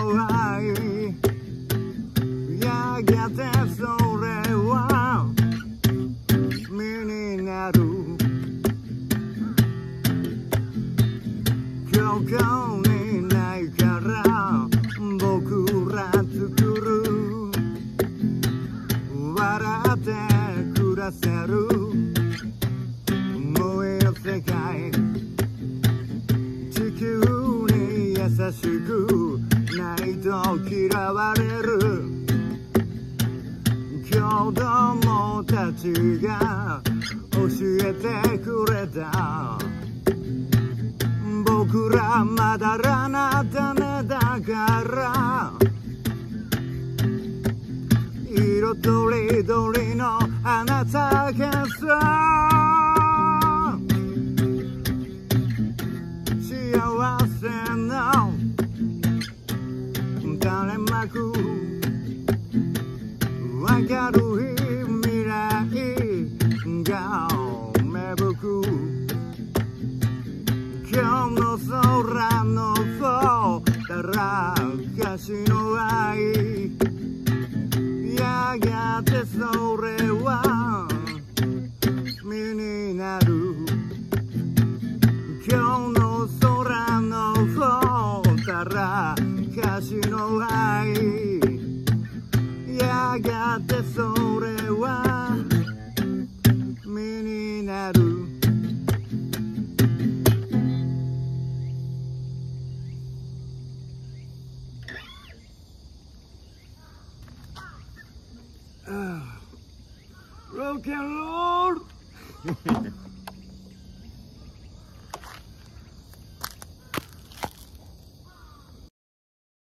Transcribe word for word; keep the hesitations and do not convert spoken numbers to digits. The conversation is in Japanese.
の愛、やがてそれは身になる。ここにないから僕ら作る、笑って暮らせるもういい世界、地球に優しくないと嫌われる。子供たちが教えてくれた、僕らまだらな種だから色とりどりの花咲かそう。幸せの垂れ幕、明るい未来が芽吹く。今日の空のほったらかしの愛、やがてそれは身になる。今日の空のほったらかしの愛、やがてそれは身になる。ロックンロール